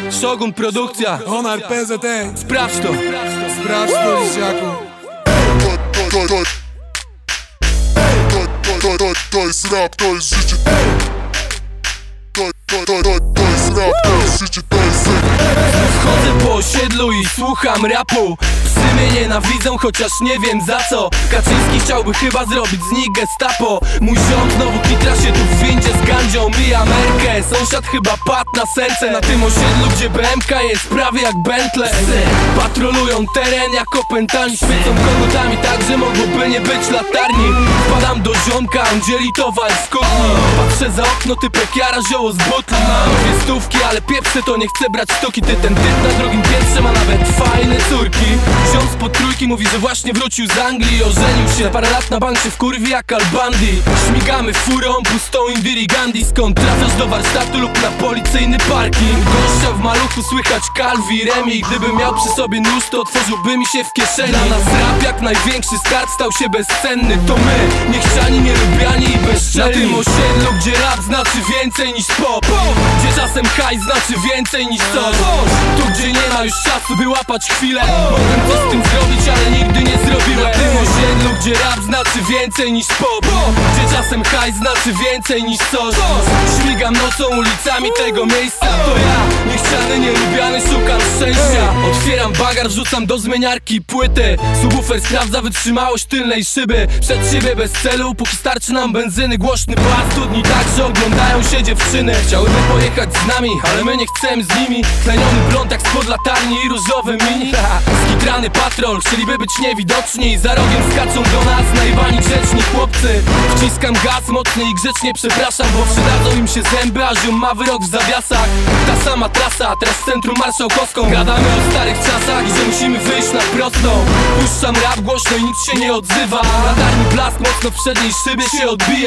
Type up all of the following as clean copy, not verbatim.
Shogun Produkcja, Honor PZT. sprawdź to. Sprawdź to, dzieciaku. To jest rap, to jest życie. To jest rap, to jest życie, to jest Chodzę po osiedlu i słucham rapu. Psy mnie nienawidzą, chociaż nie wiem za co. Kaczyński chciałby chyba zrobić z nich gestapo. Mój ziom znowu kitra się tu w windzie z gandzią. Mija Amerykę, sąsiad chyba padł na serce. Na tym osiedlu, gdzie BMK jest prawie jak Bentley. Patrolują teren jak opętani, świecą kołotami tak, że mogłoby nie być latarni. Wpadam do ziomka, on dzieli towar z kuchni. Patrzę za okno, typek jara zioło z butli. Mam 2 stówki, ale pieprzę to nie chcę brać sztuki. Ty ten typ na drugim piętrze ma nawet fajne córki. Ziom spod trójki mówi, że właśnie wrócił z Anglii. Ożenił się, parę lat na bank się wkurwi jak Al Bundy. Śmigamy furą, pustą Indiri Gandhi. Skąd trafiasz do warsztatu lub na policyjny parking? Gościa w maluchu słychać Calvi Remi. Gdybym miał przy sobie nóż, to otworzyłby mi się w kieszeni. Dla nas rap jak największy skarb stał się bezcenny. To my, niechciani, nielubiani i bezczelni. Na tym osiedlu, gdzie rap znaczy więcej niż pop, gdzie czasem hajs znaczy więcej niż coś. Tu gdzie nie ma już czasu, by łapać chwilę. Mogłem coś z tym zrobić, ale nigdy nie zrobiłem. Na tym osiedlu, gdzie rap znaczy więcej niż pop, gdzie czasem hajs znaczy więcej niż coś. Śmigam nocą ulicami tego miejsca. To ja, niechciany, nielubiany, szukam szczęścia. Otwieram bagaż, rzucam do zmieniarki płyty. Subwoofer sprawdza wytrzymałość tylnej szyby. Przed siebie bez celu, póki starczy nam benzyny. Głośny bas, studni także oglądają się dziewczyny. Chciałyby pojechać z nami, ale my nie chcemy z nimi. Tleniony blond jak spod latarni i różowy mini. Skitrany patrol, chcieliby być niewidoczni. Za rogiem skaczą do nas najebani grzeczni chłopcy. Wciskam gaz mocny i grzecznie przepraszam, bo przydadzą im się zęby, a ziom ma wyrok w zawiasach. Ta sama trasa, teraz w centrum marszałkowską. Gadamy o starych czasach i że musimy wyjść na prostą. Puszczam rap głośno i nic się nie odzywa. Latarni blask mocno w przedniej szybie się odbija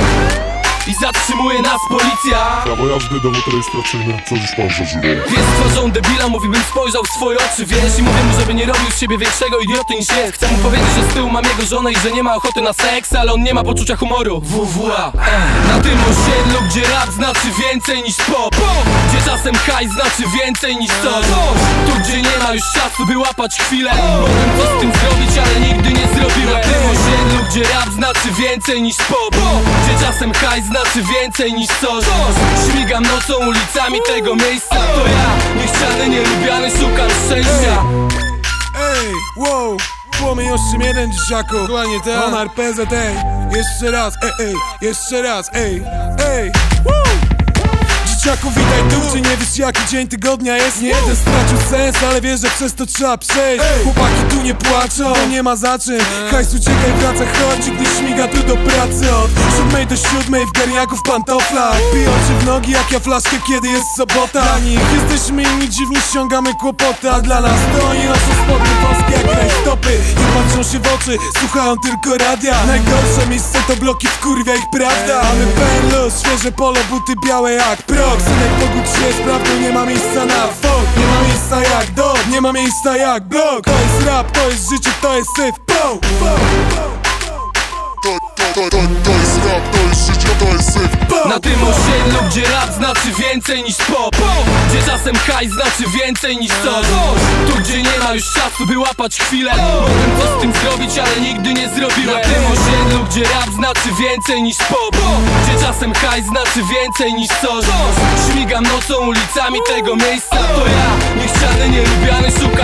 i zatrzymuje nas policja. prawo jazdy, dowód rejestracyjny, co dziś pan zażywa? Jest twarzą debila, mówi bym spojrzał w swoje oczy, wiesz. I mówię mu, żeby nie robił z siebie większego idioty niż jest. Chcę mu powiedzieć, że z tyłu mam jego żonę i że nie ma ochoty na seks, ale on nie ma poczucia humoru. WWA. Na tym osiedlu, gdzie rap znaczy więcej niż pop, gdzie czasem hajs znaczy więcej niż coś. Tu gdzie nie ma już czasu, by łapać chwilę. Mogłem coś z tym zrobić, ale nigdy nie zrobiłem. Na tym osiedlu, gdzie rap znaczy więcej niż pop, gdzie czasem hajs znaczy więcej niż coś. Śmigam nocą ulicami tego miejsca. To ja, niechciany, nielubiany, szukam szczęścia. Ej, wow, płomień oszczym jeden, dzieciaku. Dokładnie tak. Honor PZT. Jeszcze raz, jeszcze raz, woo! Dzieciaku, witaj tu, czy nie wiesz jaki dzień tygodnia jest? Nie jeden stracił sens, ale wiesz, że przez to trzeba przejść. Chłopaki tu nie płaczą, bo nie ma za czym. Hajs uciekaj, wraca, chodzi, gdy śmiga tu do pracy. Od 7 do 7 w garniaku, w pantoflach. Piją ci w nogi jak ja flaszkę, kiedy jest sobota. Dla nich jesteśmy inni, dziwni, ściągamy kłopoty. A dla nas to oni noszą spodnie wąskie jak rajstopy. Nie patrzą się w oczy, słuchają tylko radia. Najgorsze miejsce to bloki, wkurwia ich prawda. Mamy pełen luz, świeże polo, buty białe jak pro. Synek, pogódź się z prawdą, nie ma miejsca na folk. Nie ma miejsca jak dog, nie ma miejsca jak blok. To jest rap, to jest życie, to jest syf. To jest rap, to jest życie, to jest syf. Na tym osiedlu, gdzie rap znaczy więcej niż pop, gdzie czasem hajs znaczy więcej niż coś. Tu gdzie nie ma już czasu, by łapać chwilę. Mogłem coś z tym zrobić, ale nigdy nie zrobiłem. Na tym osiedlu, gdzie rap znaczy więcej niż pop, gdzie czasem hajs znaczy więcej niż coś. Śmigam nocą ulicami tego miejsca. To ja, niechciany, nielubiany, szukam